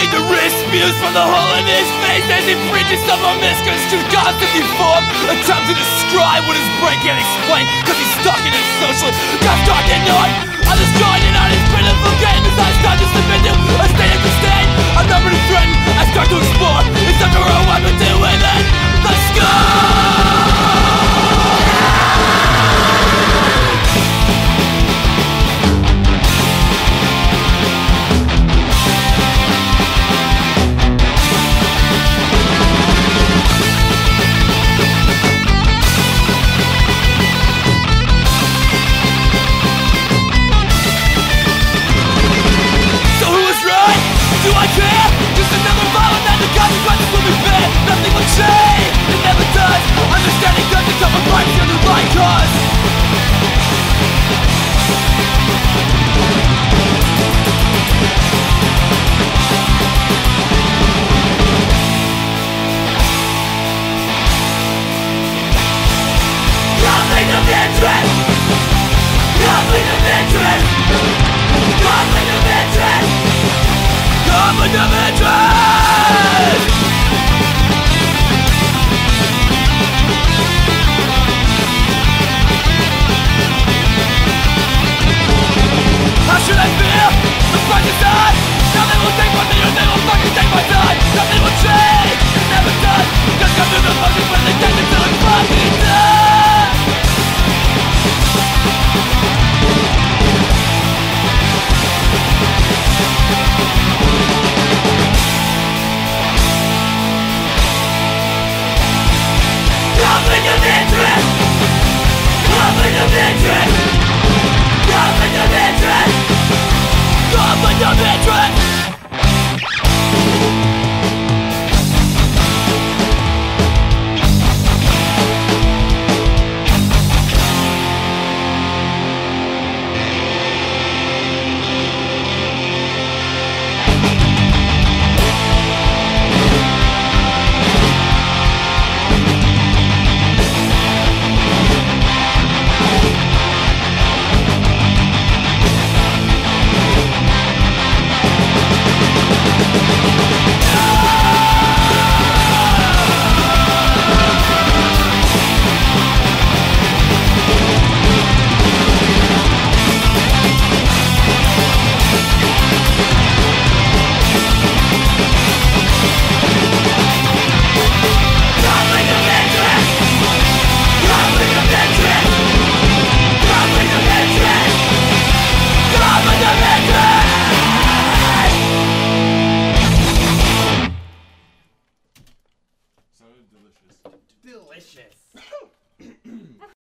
Seeing the wrist spews from the hole in his face as he preaches some more misconstrued constantly form. Attempt to describe what his brain can't explain, cause he's stuck in it socially. Got dark and on. I'm just joining on his pitiful game as I start to slip into a state of disdain. I'm numbered and threatened. I start to explore. It's time to roll what we do within the sky. Do I care? Just another violent and the consequences will be fair. Nothing will change, it never does. Understanding doesn't come apart to the right cause. Conflict of interest. Conflict of interest. Conflict of interest. Conflict of interest! How should I feel? The price is high. Now they will take my me or they will fucking take my time. Nothing will change, it never does. Just go through the motions when they take it till it's fucking done. Conflict of interest! Conflict of interest! Conflict of interest! Conflict of interest! Delicious.